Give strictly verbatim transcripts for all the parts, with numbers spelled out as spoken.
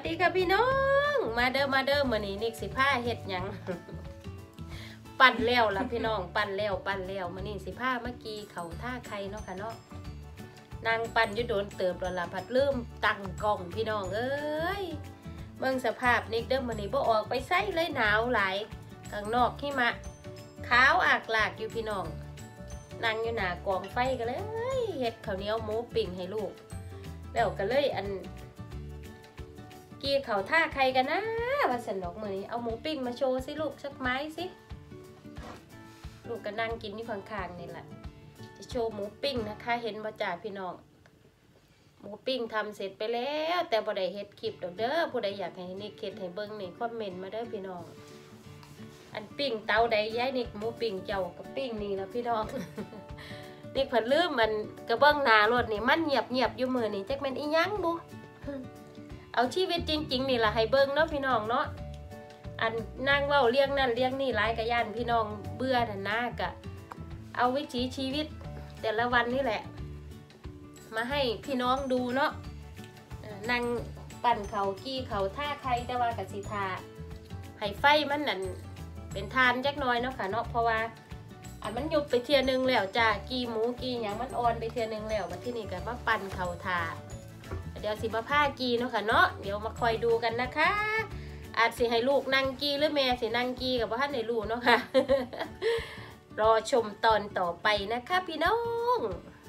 ดีค่ะพี่น้องมาเด้อมาเด้อมื้อนี้นิกสิพาเฮ็ดหยังปั่นแล้วล่ะพี่น้องปั่นแล้วปั่นแล้วมื้อนี้สิพาเมื่อกี้เขาท่าไข่เนาะค่ะเนาะนางปั่นอยู่โดนเติบแล้วล่ะผัดลืมตั้งกล้องพี่น้องเอ้ยเบิ่งสภาพนิกเด้อมื้อนี้บ่ออกไปไสเลยหนาวหลายข้างนอกหิมะขาวอากลากอยู่พี่น้องนั่งอยู่หน้ากองไฟก็เลยเฮ็ดข้าวเหนียวหมูปิ้งให้ลูกแล้วก็เลยอันกี้เขาท่าใครกันนะว่าสันดอกมือนี้เอาหมูปิ้งมาโชว์สิลูกสักไม้สิลูกก็นั่งกินที่ข้างๆนี่แหละจะโชว์หมูปิ้งนะคะเห็นบ่จ่าพี่น้องหมูปิ้งทำเสร็จไปแล้วแต่บ่ได้เฮ็ดคลิปดอกเด้อผู้ใดอยากให้นิกเฮ็ดให้เบิ่งนี่คอมเมนต์มาเด้อพี่น้องอันปิ้งเตาใดย้ายนิกหมูปิ้งเจ้ากับปิ้งนี่แล้วพี่น้องนิกเพิ่นลืมมันกระเบื้องหน้ารถนี่มันเงียบๆอยู่มือนี่จักแม่นอีหยังบุเอาชีวิตจริงๆนี่แหละให้เบิ้งเนาะพี่น้องเนาะอันนั่งเว้าเลี้ยงนั่นเลี้ยงนี่หลายกะย่านพี่น้องเบื่อน่ะนะกะเอาวิถีชีวิตแต่ละวันนี่แหละมาให้พี่น้องดูเนาะนั่งปั่นเขากี้เขาท่าใครแต่ว่ากะสิทาให้ไฟมันนั่นเป็นทานจักน้อยเนาะค่ะเนาะเพราะว่าอันมันยุบไปเทียนึงแล้วจ้ากี้หมูกี้หยังมันอ่อนไปเทียนึงแล้วมาที่นี่ก็มาปั่นเขาทาเดี๋ยวสิมาผ้ากีเนาะค่ะเนาะเดี๋ยวมาคอยดูกันนะคะอาจสิให้ลูกนั่งกีหรือแม่สินั่งกีกับพ่อท่านในลูกเนาะค่ะ รอชมตอนต่อไปนะคะพี่น้อง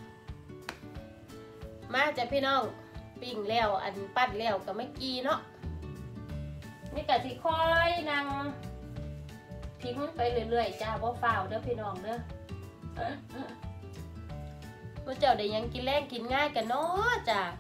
มาจ้ะพี่น้องปิ้งแล้วอันปั้นแล้วกับไม่กีเนาะนี่กะสิคอยนั่งทิ้งไปเรื่อยๆจ้าว่าฝ้าวเด้อพี่น้องเด้อพวกเจ้าได้ยังกินแรงกินง่ายกันเนาะจ้า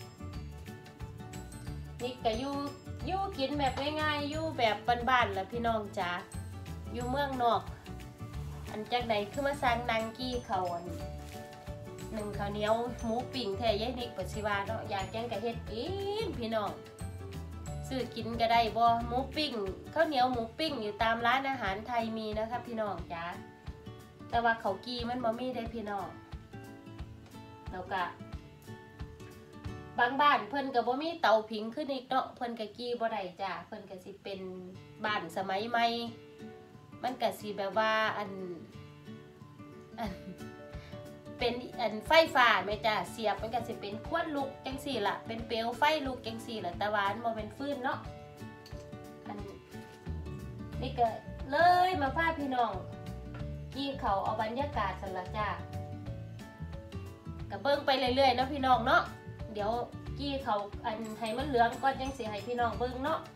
นี่ก็อยู่อยู่กินแบบง่ายๆอยู่แบบบ้านๆแหละพี่น้องจ๋าอยู่เมืองนอกอันจากใดคือมาสร้างนางกี้เขาอันหนึ่งข้าวเหนียวหมูปิ้งแท้ยายนิกปัสสิวาเนาะอยากแกงกะเฮ็ดกินพี่น้องซื้อกินก็ได้บ่หมูปิ้งข้าวเหนียวหมูปิ้งอยู่ตามร้านอาหารไทยมีนะครับพี่น้องจ๋าแต่ว่าเขากี้มันบ่มีได้พี่น้องแล้วก็บางบ้านเพิ่นก็บ่มีเตาผิงขึ้นอีกเนาะเพิ่นก็กี้บ่ได้จ้าเพิ่นก็สิเป็นบ้านสมัยใหม่มันก็สิแบบว่าอันอันเป็นอันไฟฟ้าแม่จ้าเสียบมันก็สิเป็นควันลุกจังซี่ล่ะเป็นเปลวไฟลุกจังซี่ล่ะแต่ว่ามันบ่เป็นฟืนเนาะอันนี่ก็เลยมาพาพี่น้องกี้เขาเอาบรรยากาศซั่นล่ะจ้าก็เบิ่งไปเรื่อยๆเนาะพี่น้องเนาะเดี๋ยวกี้เขาอันให้มันเหลืองก็ยังสิให้พี่น้องเบิ่งเนาะ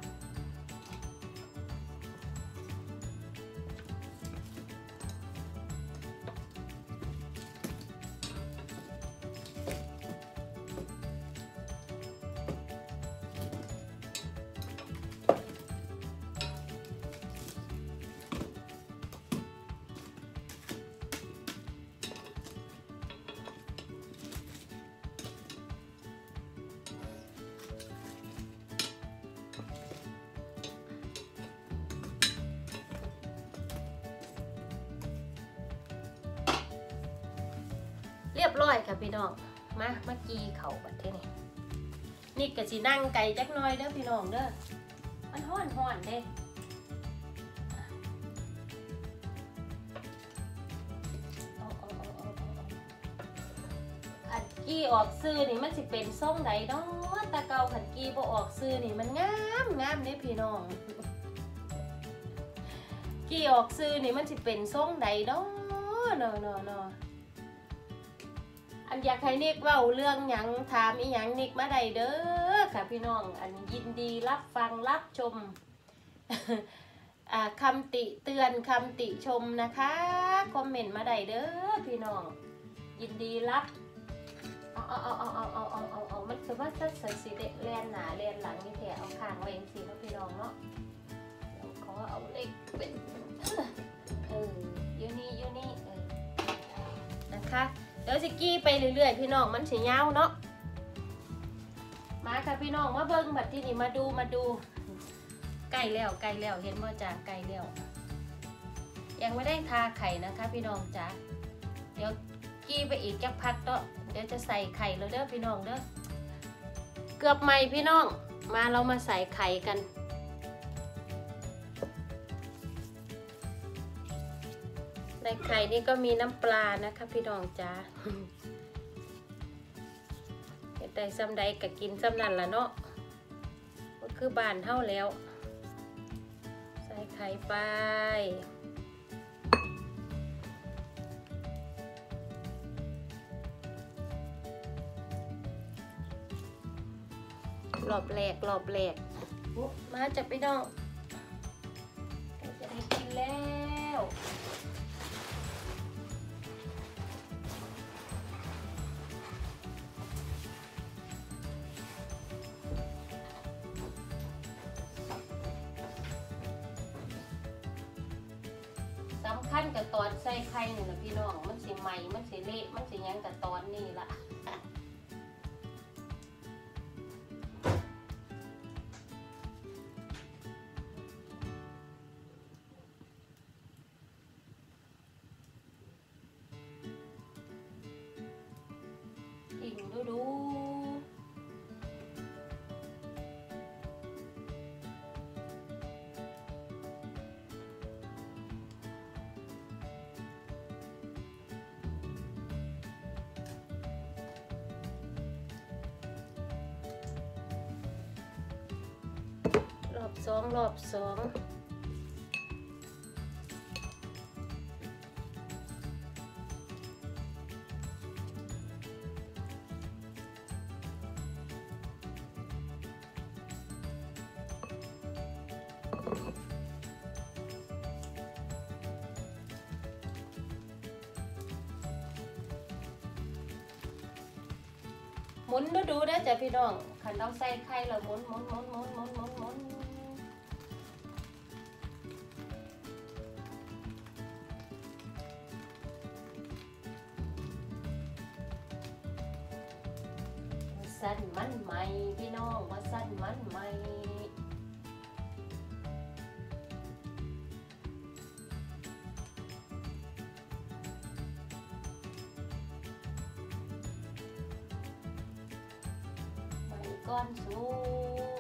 เรียบร้อยค่ะพี่น้องมาเมื่อกี้เขาบัดเท่นี่นี่ก็สินั่งไก่จักน้อยเด้อพี่น้องเด้อมันห้อนห้อนเด้ขันกี้ออกซื้อนี่มันสิเป็นส้มไหนเนาะตะเกาขันกี้พอออกซื้อนี่มันงามงามเด้พี่น้องกี้ออกซื้อนี่มันสิเป็นส้มไหนเนาะเนาะเนาะเนาะอันอยากให้นิกเล่าเรื่องหยังถามอีหยังนิกมาได้เด้อค่ะพี่น้องอันยินดีรับฟังรับชม คำติเตือนคำติชมนะคะคอมเมนต์มาได้เด้อพี่น้องยินดีรับเอาเอาเอาเอาเอาเอาเอาเอาเอามันคือว่าสัตว์สีแลนหนาแลนหลังนี่แถเอาข้างไว้เองสิพี่น้องเนาะเดี๋ยวขอเอาเล็กเป็นเออยูนี่ยูนี่เออนะคะเดี๋ยวสิกี้ไปเรื่อยๆพี่น้องมันสิยาวเนาะมาค่ะพี่น้องมาเบิ้งแบบที่นี่มาดูมาดูใกล้แล้วใกล้แล้วเห็นว่าจ้าใกล้แล้วยังไม่ได้ทาไข่นะคะพี่น้องจ้าเดี๋ยวกี้ไปอีกจักพักเนาะเดี๋ยวจะใส่ไข่แล้วเด้อพี่น้องเด้อเกือบใหม่พี่น้องมาเรามาใส่ไข่กันในไข่นี่ก็มีน้ำปลานะคะพี่น้องจ้าเฮ็ดได้ซ้ำใดก็กินซ้ำนั่นล่ะเนาะก็คือบ้านเฮาแล้วใส่ไข่ไปรอบแรกรอบแรกมาจับพี่น้องจะได้กินแล้วสำคัญกับตอนใส่ไข่นี่แหละพี่น้องมันสิใหม่มันสิเละมันสิยังกับตอนนี้ละกินดูดูรอบสองรอบสองหมุนดูดูได้จ้ะพี่น้องขันเราใส่ไข่เราหมุนหมุนหมุนหมุนหมุนหมุนหมุนว่าสั้นมันใหม่พี่น้องว่าสั้นมันใหม่ก้อนสูง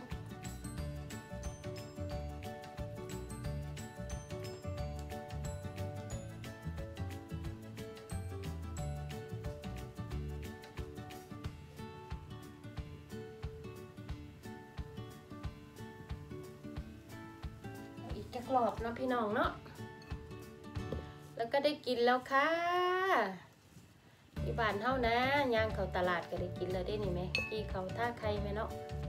อีกจะกรอบนะพี่น้องเนาะแล้วก็ได้กินแล้วค่ะที่บ้านเฮานะย่างเขาตลาดก็ได้กินแล้วได้นี่ไหมกี่เขาท่าไข่ไหมเนาะ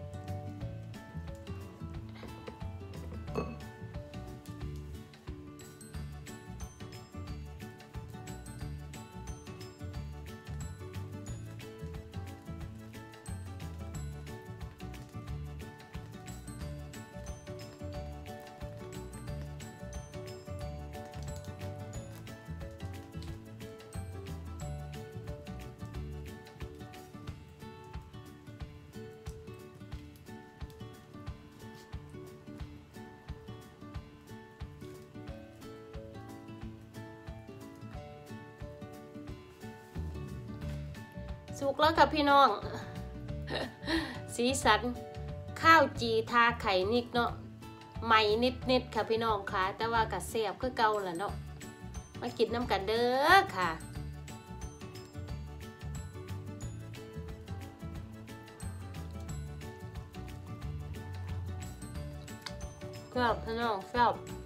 สุกแล้วกับพี่น้องสีสันข้าวจีทาไข่นิดเนาะใหม่นิดนิดค่ะพี่น้องค่ะแต่ว่ากะแซ่บคือเก่าแหละเนาะมากินน้ำกันเด้อค่ะแซ่บพี่น้องแซ่บ